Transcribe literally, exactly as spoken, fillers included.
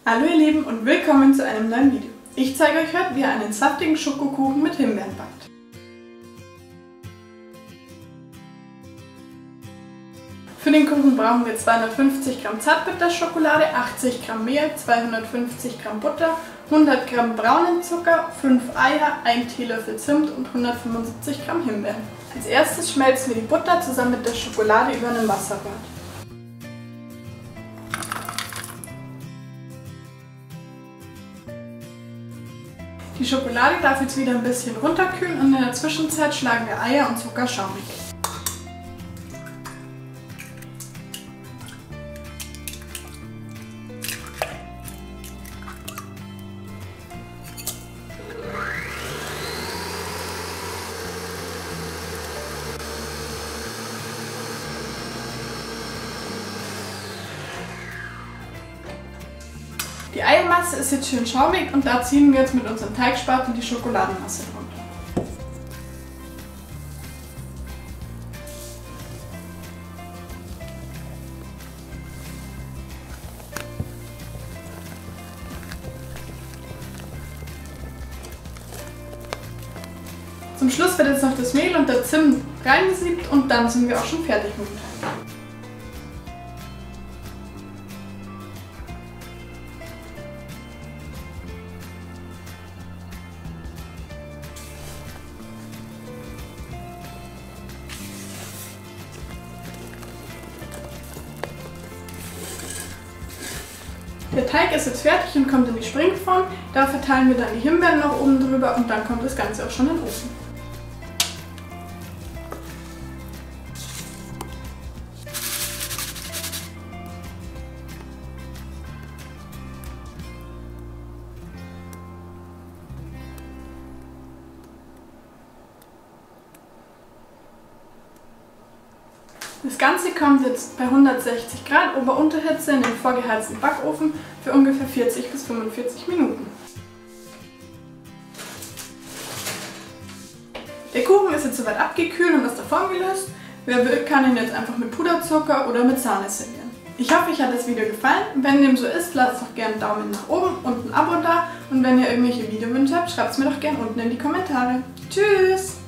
Hallo ihr Lieben und willkommen zu einem neuen Video. Ich zeige euch heute, wie ihr einen saftigen Schokokuchen mit Himbeeren backt. Für den Kuchen brauchen wir zweihundertfünfzig Gramm Zartbitterschokolade, achtzig Gramm Mehl, zweihundertfünfzig Gramm Butter, hundert Gramm braunen Zucker, fünf Eier, ein Teelöffel Zimt und hundertfünfundsiebzig Gramm Himbeeren. Als erstes schmelzen wir die Butter zusammen mit der Schokolade über einem Wasserbad. Die Schokolade darf jetzt wieder ein bisschen runterkühlen und in der Zwischenzeit schlagen wir Eier und Zucker schaumig. Die Eiermasse ist jetzt schön schaumig und da ziehen wir jetzt mit unserem Teigspatel die Schokoladenmasse drunter. Zum Schluss wird jetzt noch das Mehl und der Zimt reingesiebt und dann sind wir auch schon fertig mit dem Teig. Der Teig ist jetzt fertig und kommt in die Springform. Da verteilen wir dann die Himbeeren noch oben drüber und dann kommt das Ganze auch schon in den Ofen. Das Ganze kommt jetzt bei hundertsechzig Grad Ober-Unterhitze in den vorgeheizten Backofen für ungefähr vierzig bis fünfundvierzig Minuten. Der Kuchen ist jetzt soweit abgekühlt und aus der Form gelöst. Wer will, kann ihn jetzt einfach mit Puderzucker oder mit Sahne servieren. Ich hoffe, euch hat das Video gefallen. Wenn dem so ist, lasst doch gerne einen Daumen nach oben und ein Abo da. Und wenn ihr irgendwelche Videowünsche habt, schreibt es mir doch gerne unten in die Kommentare. Tschüss!